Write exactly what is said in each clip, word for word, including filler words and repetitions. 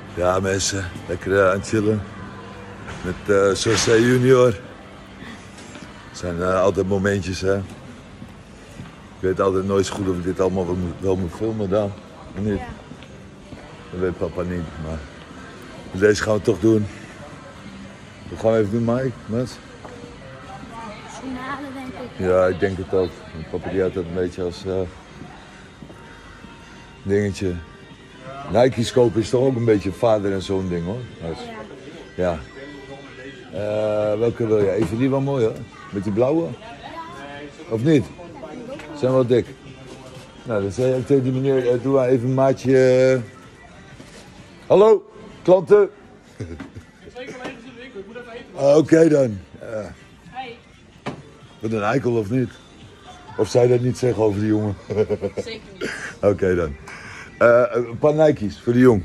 Ja mensen, lekker uh, aan het chillen met uh, José Junior. Het zijn uh, altijd momentjes hè. Ik weet altijd nooit zo goed of ik dit allemaal wel moet, wel moet filmen dan, of niet? Ja. Dat weet papa niet, maar deze gaan we toch doen. Wat gaan we even doen, Mike? Mats? Finale denk ik. Ja, ik denk het ook. Papa die had dat een beetje als uh, dingetje. Nike's kopen is toch ook een beetje vader en zo'n ding hoor. Dus, ja. Uh, welke wil je? Even die wel mooi hoor. Met die blauwe? Of niet? Zijn wel dik. Nou, dan zei ik tegen die meneer, uh, doe maar even een maatje. Uh... Hallo, klanten? Oké okay, dan. Uh... Wat een eikel of niet? Of zou je dat niet zeggen over die jongen? Zeker niet. Oké okay, dan. Uh, een paar Nike's voor de jong.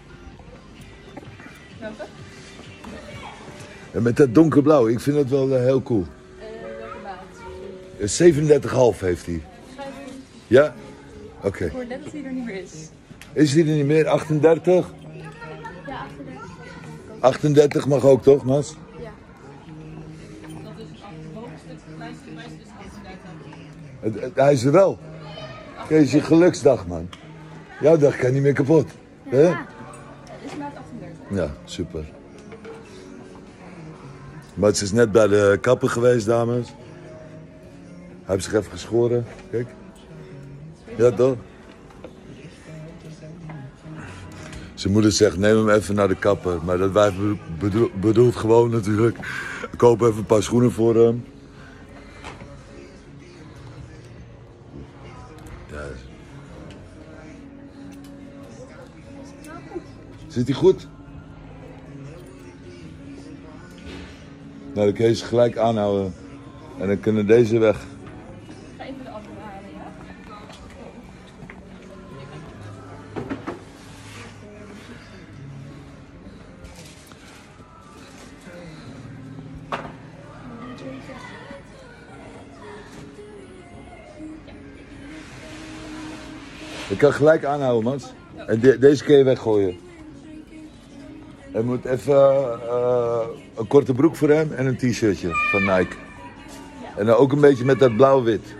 Welke? Ja, met dat donkerblauw, ik vind dat wel uh, heel cool. Uh, welke maat? Uh, zevenendertig komma vijf heeft hij. Ja? Oké. Okay. Ik hoor net dat hij er niet meer is. Is hij er niet meer? achtendertig? Ja, achtendertig. achtendertig mag ook toch, Mas? Ja. Dat is het hoogste, het kleinste, het meeste is achtendertig. Het, het, hij is er wel. Kees, je geluksdag man. Jouw dag kan niet meer kapot. Ja, hè? Het is maat achtendertig. Ja, super. Mats is net bij de kapper geweest, dames. Hij heeft zich even geschoren. Kijk. Ja, toch? Zijn moeder zegt, neem hem even naar de kapper. Maar dat wijf bedoel, bedoelt gewoon natuurlijk. Ik koop even een paar schoenen voor hem. Ja. Zit hij goed? Nou, dan kun je ze gelijk aanhouden. En dan kunnen deze weg. Ga even de andere halen, ja? Ik kan gelijk aanhouden, Mats. En de, deze kun je weggooien. Er moet even uh, een korte broek voor hem en een t-shirtje van Nike. En dan ook een beetje met dat blauw-wit.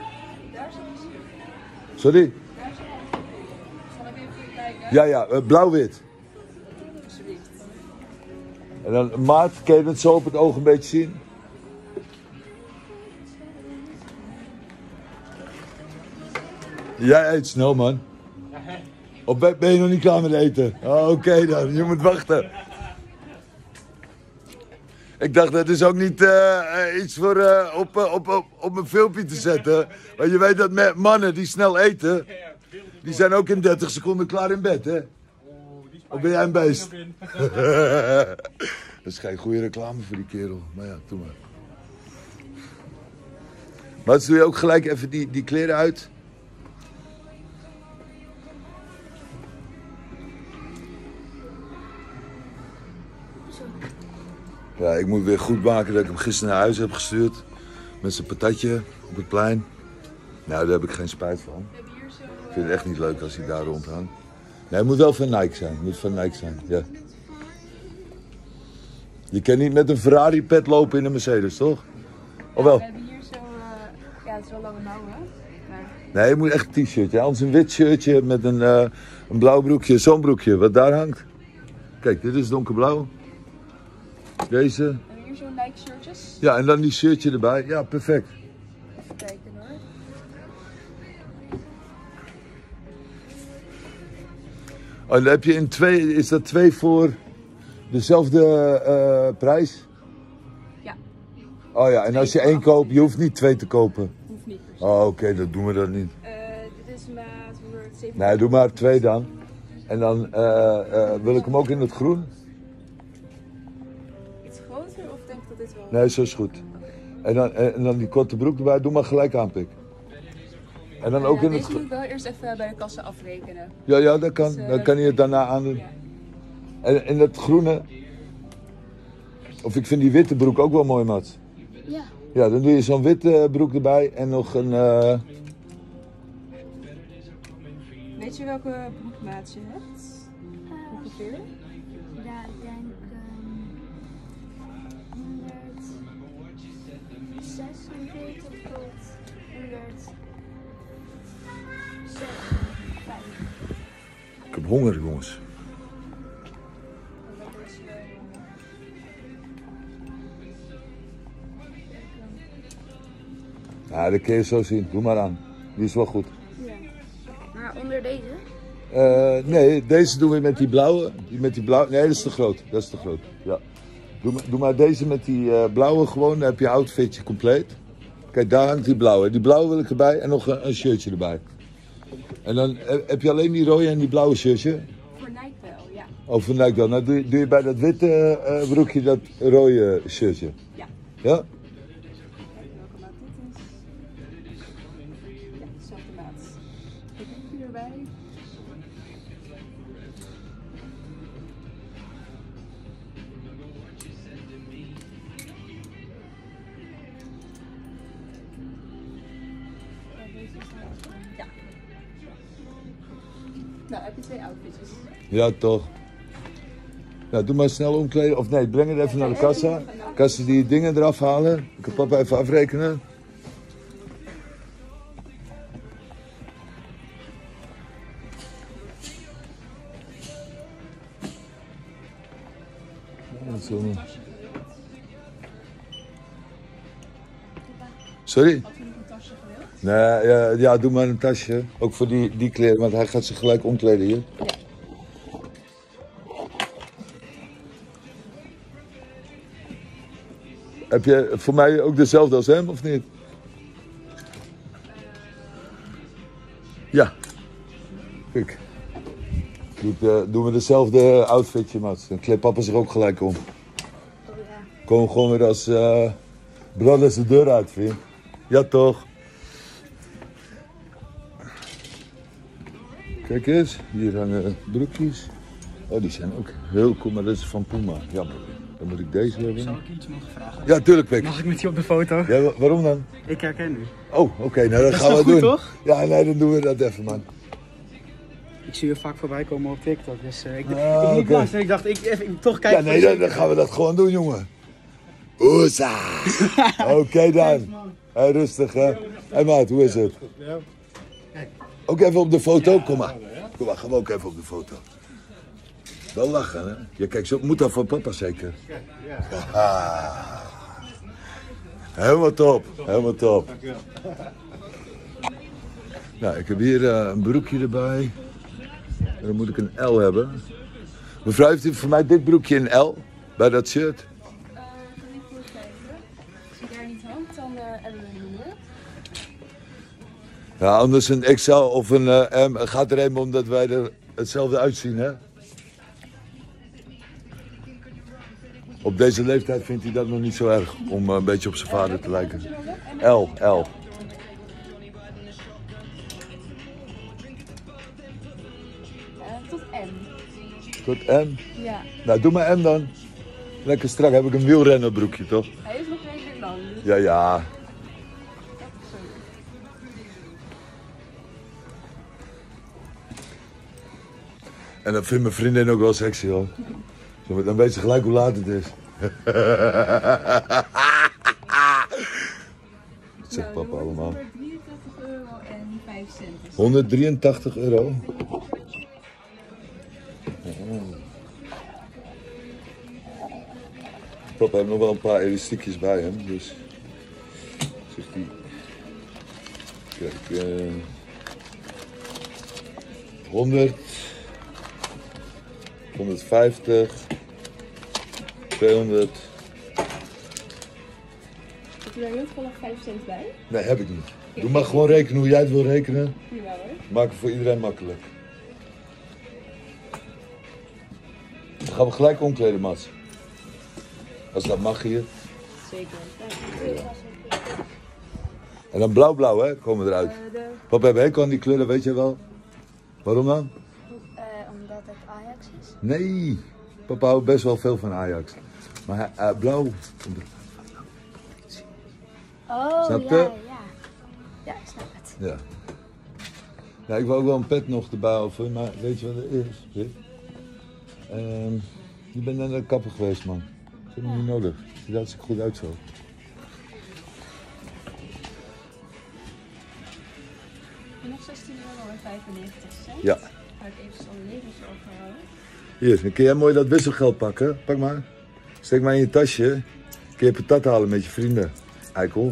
Sorry? Zal ik even voor je kijken? Ja, ja, uh, blauw-wit. Alsjeblieft. En dan maat, kun je dat zo op het oog een beetje zien? Jij eet snel, man. Of ben, ben je nog niet klaar met eten? Oh, oké okay dan, je moet wachten. Ik dacht, dat is ook niet uh, iets voor uh, op, uh, op, op, op een filmpje te zetten. Want je weet dat mannen die snel eten, die zijn ook in dertig seconden klaar in bed, hè? Of ben jij een beest? Dat is geen goede reclame voor die kerel. Maar ja, doe maar. Maar doe je ook gelijk even die, die kleren uit? Ja, ik moet weer goed maken dat ik hem gisteren naar huis heb gestuurd. Met zijn patatje op het plein. Nou, daar heb ik geen spijt van. Ik vind het echt niet leuk als hij daar rondhangt. Nee, het moet wel van Nike zijn. Het moet van Nike zijn, ja. Je kan niet met een Ferrari pet lopen in een Mercedes, toch? Of wel? We hebben hier zo... Uh, ja, het is wel lange mouwen. Maar... Nee, je moet echt een t-shirtje. Anders een wit shirtje met een, uh, een blauw broekje. Zo'n broekje, wat daar hangt. Kijk, dit is donkerblauw. Deze. En hier zo'n Nike shirtjes. Ja, en dan die shirtje erbij. Ja, perfect. Even kijken hoor. Oh, dan heb je in twee, is dat twee voor dezelfde uh, prijs? Ja. Oh ja, en als je één koopt, je hoeft niet twee te kopen. Hoeft niet per se. Oh, oké, okay, dat doen we dan niet. Uh, dit is maat honderdzevenenveertig. Nee, doe maar twee dan. En dan uh, uh, wil ik hem ook in het groen. Iets groter of denk je dat dit wel... Nee, zo is goed. Okay. En, dan, en dan die korte broek erbij, doe maar gelijk aan, pik. En dan ook ja, in het deze moet ik wel eerst even bij de kassa afrekenen. Ja, ja, dat kan. Dus, uh, dan kan je het daarna aandoen. Ja. En, en dat groene. Of ik vind die witte broek ook wel mooi, Mats. Ja. Ja, dan doe je zo'n witte broek erbij en nog een... Uh... Weet je welke broekmaat je hebt? Ongeveer? Ja, ik denk um, honderdzesenveertig tot honderdzevenenvijftig. Ik heb honger, jongens. Ja, dat kun je zo zien. Doe maar aan. Die is wel goed. Ja. Maar onder deze? Uh, nee, deze doen we met die blauwe. Die met die blauwe. Nee, dat is te groot. Dat is te groot. Ja. Doe, maar, doe maar deze met die uh, blauwe gewoon. Dan heb je outfitje compleet. Kijk, daar hangt die blauwe. Die blauwe wil ik erbij en nog een, een shirtje erbij. En dan heb je alleen die rode en die blauwe shirtje. Voor Nike wel, ja. Oh, voor Nike wel. Nou doe je, doe je bij dat witte uh, broekje dat rode shirtje. Ja. Ja? Erbij. Ja. Nou, heb je twee outfitjes. Ja, toch. Nou, doe maar snel omkleden. Of nee, breng het even naar de kassa. Kan ze die dingen eraf halen? Ik kan papa even afrekenen. Sorry? Had u nog een tasje gewild? Nee, ja, ja, doe maar een tasje. Ook voor die, die kleren, want hij gaat zich gelijk omkleden hier. Ja. Heb je voor mij ook dezelfde als hem, of niet? Ja. Kijk. Doe, uh, doen we dezelfde outfitje, Mats. Dan kleedt papa zich ook gelijk om. Oh, ja. Kom gewoon weer als uh, brothers de deur uit, vriend. Ja, toch? Kijk eens, hier hangen broekjes. Oh, die zijn ook heel cool, maar dat is van Puma. Jammer. Dan moet ik deze hebben. Zou ik iets mogen vragen? Ja, tuurlijk, Pik. Mag ik met je op de foto? Ja, wa- waarom dan? Ik herken u. Oh, oké, okay, nou dat, Dat is gaan we toch goed, doen. toch? Ja, nee, dan doen we dat even, man. Ik zie je vaak voorbij komen op TikTok, dus uh, ik, Ah, ik liep oké. langs en ik dacht, ik even ik toch kijken. Ja, nee, dan, dan gaan we dat gewoon doen, jongen. Oesa! Oké okay, dan. Hey, rustig, hè. Hé, hey, maat, hoe is het? Ook even op de foto? Kom maar. Kom maar, gaan we ook even op de foto. Wel lachen, hè? Ja, kijk, zo moet dat voor papa zeker. Ja. Helemaal top, helemaal top. Nou, ik heb hier uh, een broekje erbij. En dan moet ik een L hebben. Mevrouw, heeft u voor mij dit broekje een L? Bij dat shirt? Uh, kan ik voor kijken? Als je daar niet hangt, dan uh, hebben we een nummer. Ja, anders een X L of een uh, M. Gaat er even omdat wij er hetzelfde uitzien, hè? Op deze leeftijd vindt hij dat nog niet zo erg, om uh, een beetje op zijn vader te lijken. L, L. Uh, tot M. Tot M? Ja. Nou, doe maar M dan. Lekker strak, heb ik een wielrennerbroekje, toch? Hij is nog redelijk lang. Dus Ja, ja. En dat vindt mijn vriendin ook wel sexy, hoor. Zo, dan weet ze gelijk hoe laat het is. Dat zegt papa allemaal. honderddrieëntachtig euro en vijf cent. honderddrieëntachtig euro. Papa heeft nog wel een paar elastiekjes bij hem, dus zegt hij. Kijk, uh, honderd, honderdvijftig, tweehonderd. Heb je daar heel toevallig vijf cent bij? Nee, heb ik niet. Doe maar gewoon rekenen hoe jij het wil rekenen. Jawel hoor. Maak het voor iedereen makkelijk. Dan gaan we gelijk omkleden, Mats. Als dat mag hier. Zeker. En dan blauw-blauw, hè, komen we eruit. Uh, de, Papa heeft hekel aan die kleuren, weet je wel? Waarom dan? uh, omdat het Ajax is. Nee, papa houdt best wel veel van Ajax. Maar uh, blauw. Oh, Snap je? ja, ja. Ja, ik snap het. Ja. Ja, ik wil ook wel een pet nog erbij over, maar weet je wat het is? Dit? Um, Je bent naar de kapper geweest, man. Dat is helemaal niet nodig. Het ziet er hartstikke goed uit zo. En nog zestien euro en vijfennegentig cent. Ja. Ga ik even zo'n levens overhouden. Hier, dan kun jij mooi dat wisselgeld pakken. Pak maar. Steek maar in je tasje. Kun je patat halen met je vrienden. Eikel.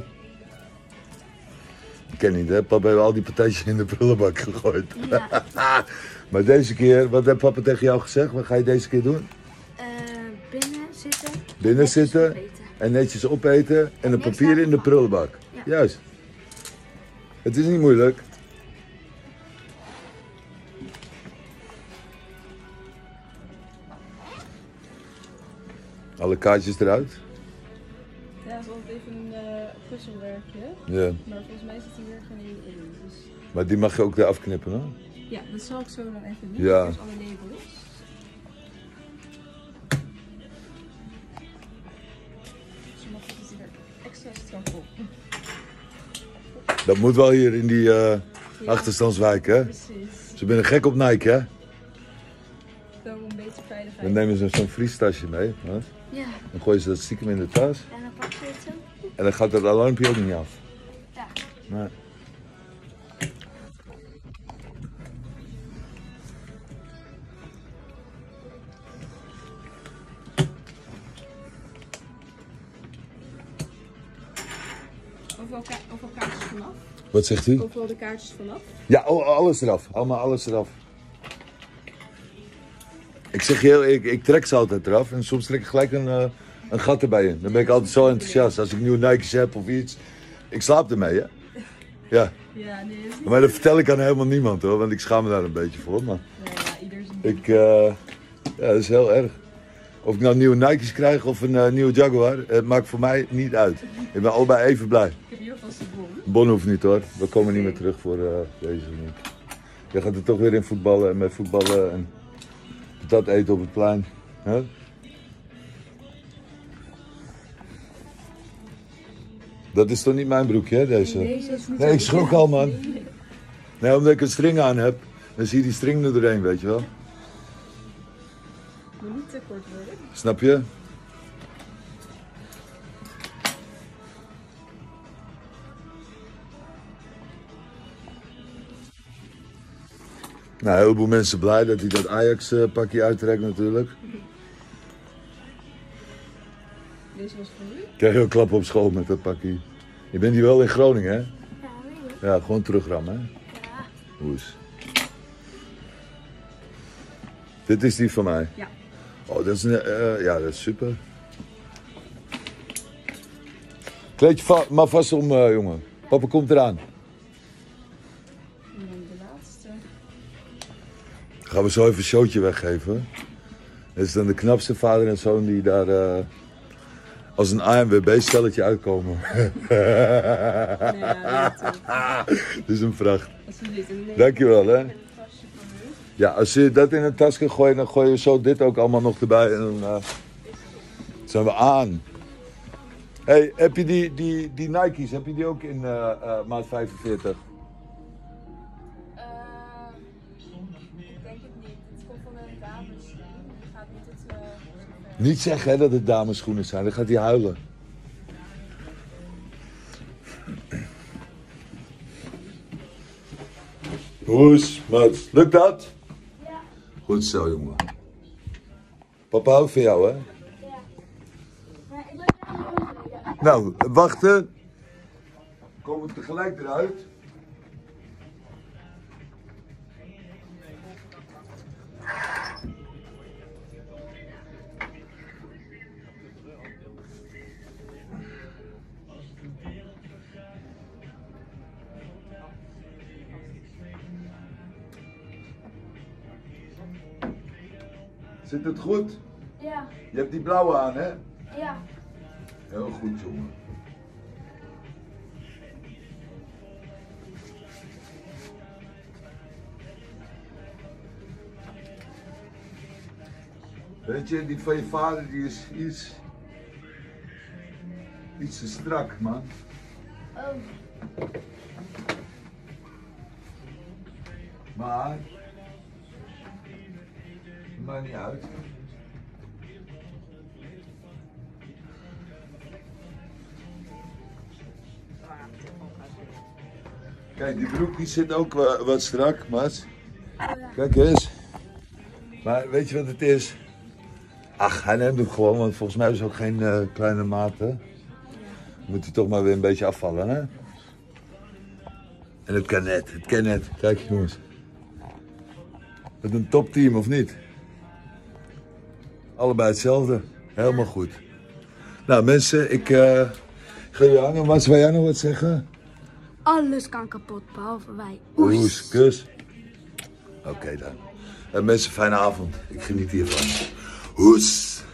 Ik ken niet, hè? Papa heeft al die patatjes in de prullenbak gegooid. Ja. Maar deze keer, wat heeft papa tegen jou gezegd? Wat ga je deze keer doen? Uh, binnen zitten. Binnen netjes zitten opeten. en netjes opeten en een niks papier in de laten prullenbak. Ja. Juist. Het is niet moeilijk. Alle kaartjes eruit. Ja, dat is altijd even een uh, puzzelwerkje. Ja. Maar volgens mij zit hier geen één in. Dus... Maar die mag je ook eraf knippen, hoor. Ja, dat zal ik zo dan even doen. Ja. Dus alle labels. Sommige zitten er extra strak op. Dat moet wel hier in die uh, achterstandswijk, hè? Precies. Ze zijn gek op Nike, hè? Zo een beetje veiligheid. Dan nemen ze zo'n vriestasje mee. Hè? Ja. Dan gooien ze dat stiekem in de tas. En dan pak je het zo. En dan gaat dat alarmpje ook niet af. Ja. Nee. Overal, ka overal kaartjes vanaf. Wat zegt u? Overal de kaartjes vanaf. Ja, oh, alles eraf. Allemaal alles eraf. Ik zeg je heel, ik, ik trek ze altijd eraf en soms trek ik gelijk een, uh, een gat erbij in. Dan ben ik altijd zo enthousiast. Als ik nieuwe Nike's heb of iets. Ik slaap ermee, hè? Ja. Ja, nee, dat is niet... Maar dat vertel ik aan helemaal niemand, hoor. Want ik schaam me daar een beetje voor. Maar Nee, ja, ieder zijn ding. ik, uh, ja, dat is heel erg. Of ik nou nieuwe Nike's krijg of een uh, nieuwe Jaguar, het maakt voor mij niet uit. Ik ben allebei even blij. Ik heb hier vast een bon. Bon hoeft niet, hoor. We komen niet meer terug voor uh, deze week. Je gaat er toch weer in voetballen en met voetballen en dat eten op het plein. Huh? Dat is toch niet mijn broekje, hè, deze? Deze is niet Nee, ik zo- schrok al, man. Nee, omdat ik een string aan heb, dan zie je die string er doorheen, weet je wel. Moet niet te kort worden. Snap je? Nou, een heleboel mensen blij dat hij dat Ajax-pakje uittrekt natuurlijk. Deze was voor u. Ik krijg heel klap op school met dat pakje. Je bent hier wel in Groningen, hè? Ja, weet ik. Ja, gewoon terugrammen, hè? Ja. Hoes. Dit is die van mij? Ja. Oh, dat is, een, uh, ja, dat is super. Kleed je va maar vast om, uh, jongen. Papa komt eraan. En dan de laatste. Gaan we zo even een showtje weggeven. Dat is dan de knapste vader en zoon die daar uh, als een A N W B-stelletje uitkomen. Ja, Dit is een vracht. alsjeblieft. En dan Dankjewel, hè. een tasje voor u. Ja, als je dat in een tas kan gooien, dan gooi je zo dit ook allemaal nog erbij. En dan uh, zijn we aan. Hey, heb je die, die, die Nike's, heb je die ook in uh, uh, maat vijfenveertig? Uh, ik denk het niet. Het komt van een dames. Die gaat niet het... Uh, zover. Niet zeggen, hè, dat het damesschoenen zijn, dan gaat hij huilen. Hoes, maat. Lukt dat? Ja. Goed zo, jongen. Papa houdt van jou, hè? Ja. Maar ik ben er niet over. Ja. Nou, wachten. Komen we tegelijk eruit. Zit het goed? Ja. Je hebt die blauwe aan, hè? Ja. Heel goed, jongen. Weet je, die van je vader die is iets, iets te strak, man. Oh. Maar, maakt niet uit. Kijk, die broek die zit ook wa- wat strak, Mats. Kijk eens. Maar weet je wat het is? Ach, hij neemt hem gewoon, want volgens mij is het ook geen uh, kleine maten. Moet hij toch maar weer een beetje afvallen, hè? En het kan net, het kan net. Kijk jongens. Met een topteam of niet? Allebei hetzelfde. Helemaal goed. Nou mensen, ik uh, ga je hangen. Mats, wil jij nog wat zeggen? Alles kan kapot, behalve wij. Oes, kus. Oké okay, dan. En mensen, fijne avond. Ik geniet hiervan. Hoes.